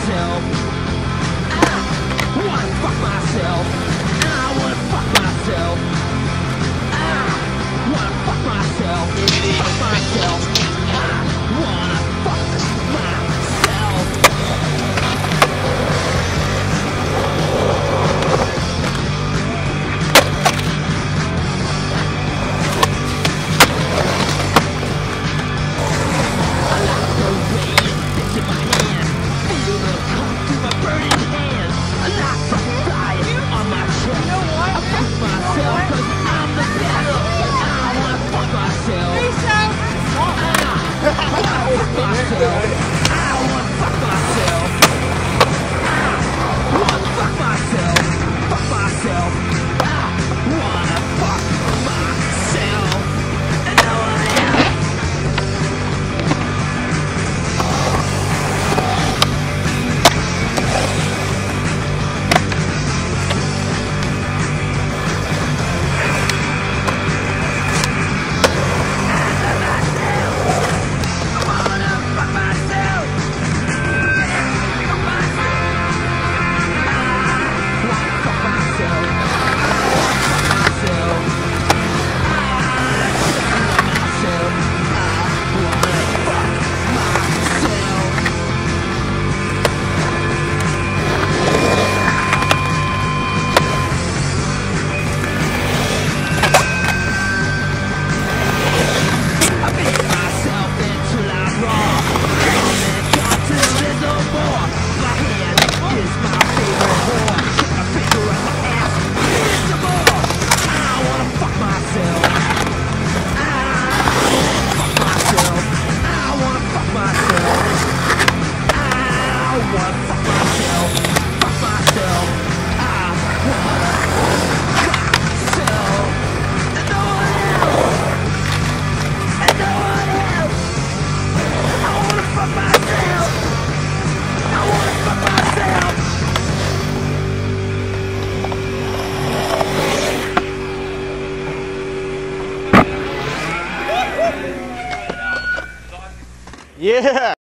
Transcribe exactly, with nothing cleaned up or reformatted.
myself. I wanna fuck myself. I wanna fuck myself. I wanna fuck myself. Fuck myself. I wanna fuck myself. I like the rain that's in my hand. Feel the cold through my burning hands. I like the fire on my chest. I fuck myself 'cause I'm the best. I wanna fuck myself. I wanna fuck myself. I wanna fuck myself. I wanna fuck myself. Fuck myself. I wanna fuck myself. And no one else. Yeah!